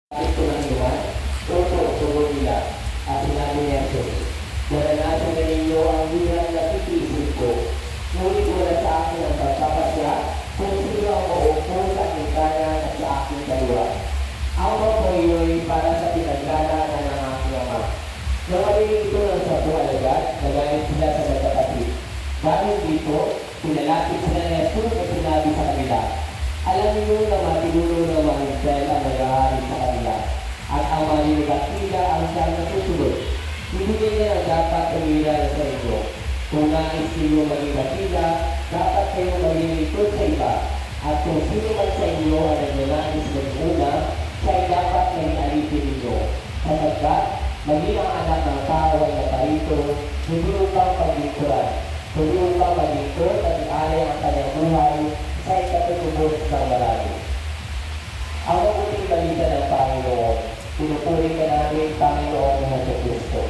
Ito ng iwan, tututuloy nila at sinabi ni Jesus, naranasan na ninyo ang hirap na titisip ko, ngunit wala sa akin ang pagpapasya kung sino ang maupo sa aking kanan at sa aking kaliwa. Ang mapoyoy para sa pinaglalaanan ng aking ama. Nawalin ito ng sa buhalagat, nagalit sila sa nagkapatid. Dahil dito, pinalapit sila ni Jesus at sinabi sa kanila, alam niyo na matinulo ng mga Israel ang nag-ahari sa kanila at ang maniligatila ang siyang nasusunod. Hindi niya na dapat tumira sa inyo. Kung nais ninyo maging gatila, dapat kayo maging lingkod sa iba. At kung sino man sa inyo ang nagnanais maging una, siya ay dapat maging alipin ninyo. Sapagkat, maging ang anak ng tao ay naparito, hindi upang paglingkuran, kundi upang maglingkod at ialay ang kanyang buhay sa ikatutubos ng marami. Ang mabuting balita ng Panginoon, pinupuri ka namin, Panginoon ng Kristo.